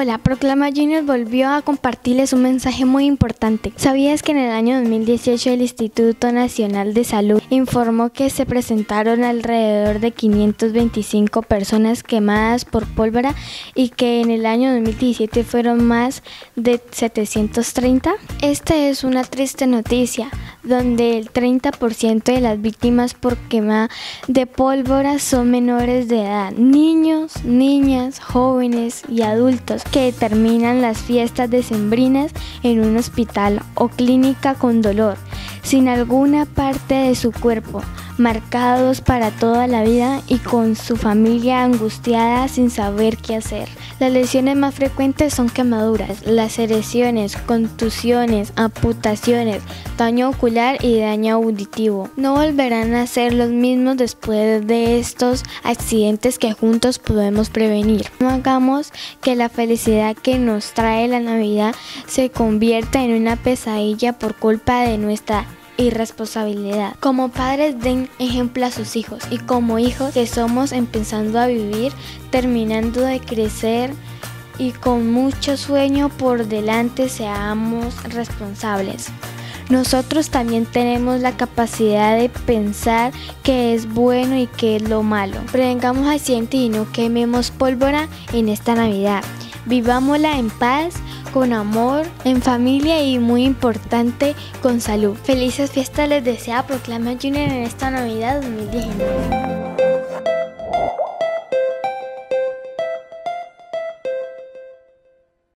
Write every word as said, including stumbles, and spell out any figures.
Hola, Proclama Junior volvió a compartirles un mensaje muy importante. ¿Sabías que en el año dos mil dieciocho el Instituto Nacional de Salud informó que se presentaron alrededor de quinientas veinticinco personas quemadas por pólvora y que en el año dos mil diecisiete fueron más de setecientos treinta? Esta es una triste noticia, donde el treinta por ciento de las víctimas por quema de pólvora son menores de edad, niños, niñas, jóvenes y adultos que terminan las fiestas decembrinas en un hospital o clínica con dolor, sin alguna parte de su cuerpo, marcados para toda la vida y con su familia angustiada sin saber qué hacer. Las lesiones más frecuentes son quemaduras, laceraciones, contusiones, amputaciones, daño ocular y daño auditivo. No volverán a ser los mismos después de estos accidentes que juntos podemos prevenir. No hagamos que la felicidad que nos trae la Navidad se convierta en una pesadilla por culpa de nuestra irresponsabilidad. Como padres, den ejemplo a sus hijos, y como hijos que somos empezando a vivir, terminando de crecer y con mucho sueño por delante, seamos responsables. Nosotros también tenemos la capacidad de pensar qué es bueno y qué es lo malo. Prevengamos accidentes y no quememos pólvora en esta Navidad. Vivámosla en paz, con amor, en familia y, muy importante, con salud. Felices fiestas les desea Proclama Junior en esta Navidad dos mil diecinueve.